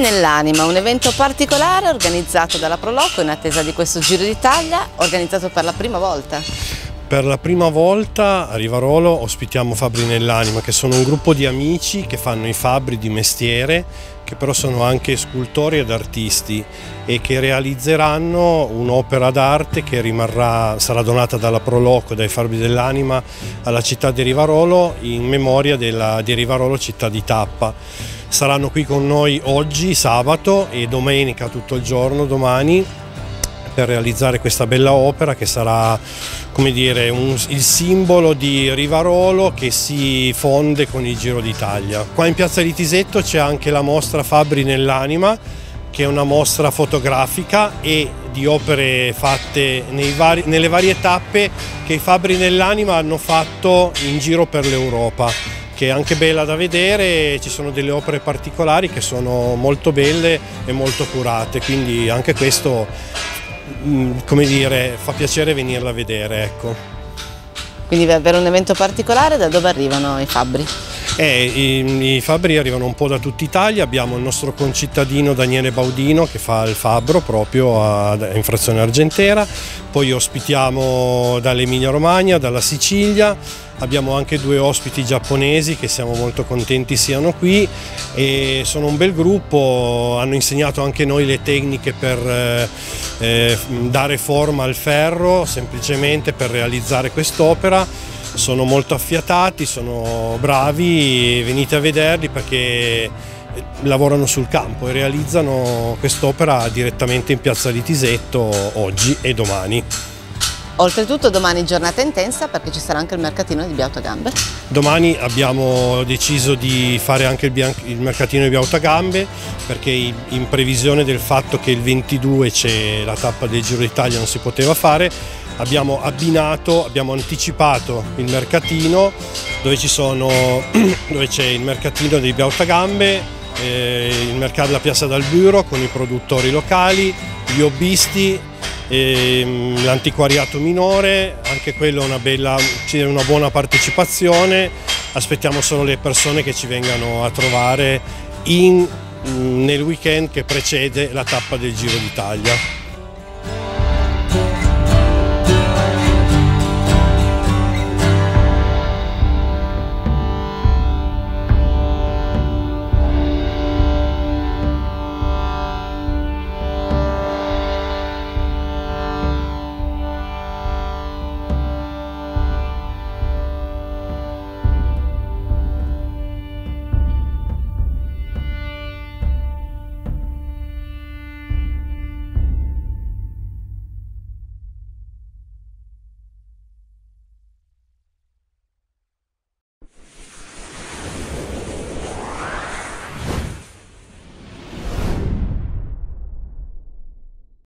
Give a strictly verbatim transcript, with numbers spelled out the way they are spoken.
nell'anima, un evento particolare organizzato dalla Proloco in attesa di questo Giro d'Italia, organizzato per la prima volta. Per la prima volta a Rivarolo ospitiamo Fabbri nell'anima, che sono un gruppo di amici che fanno i fabbri di mestiere, che però sono anche scultori ed artisti e che realizzeranno un'opera d'arte che rimarrà, sarà donata dalla Proloco, dai Fabbri dell'anima, alla città di Rivarolo in memoria della, di Rivarolo città di tappa. Saranno qui con noi oggi, sabato e domenica tutto il giorno, domani, per realizzare questa bella opera che sarà, come dire, un, il simbolo di Rivarolo che si fonde con il Giro d'Italia. Qua in Piazza Litisetto c'è anche la mostra Fabbri nell'anima, che è una mostra fotografica e di opere fatte nei vari, nelle varie tappe che i Fabbri nell'anima hanno fatto in giro per l'Europa, che è anche bella da vedere. Ci sono delle opere particolari che sono molto belle e molto curate, quindi anche questo, come dire, fa piacere venirla a vedere, ecco. Quindi per un evento particolare da dove arrivano i fabbri? Eh, i, i fabbri arrivano un po' da tutta Italia. Abbiamo il nostro concittadino Daniele Baudino che fa il fabbro proprio a, in frazione Argentera, poi ospitiamo dall'Emilia Romagna, dalla Sicilia, abbiamo anche due ospiti giapponesi che siamo molto contenti siano qui e sono un bel gruppo, hanno insegnato anche noi le tecniche per eh, eh, dare forma al ferro, semplicemente per realizzare quest'opera. Sono molto affiatati, sono bravi, venite a vederli perché lavorano sul campo e realizzano quest'opera direttamente in Piazza Litisetto oggi e domani. Oltretutto domani giornata intensa perché ci sarà anche il mercatino di Biautagambe. Domani abbiamo deciso di fare anche il, il mercatino di Biautagambe perché in previsione del fatto che il ventidue c'è la tappa del Giro d'Italia, non si poteva fare. Abbiamo abbinato, abbiamo anticipato il mercatino dove ci sono, dove c'è il mercatino di Biautagambe, eh, il mercato della Piazza del Buro con i produttori locali, gli hobbisti, eh, l'antiquariato minore, anche quello è una bella, c'è una buona partecipazione. Aspettiamo solo le persone che ci vengano a trovare in, nel weekend che precede la tappa del Giro d'Italia.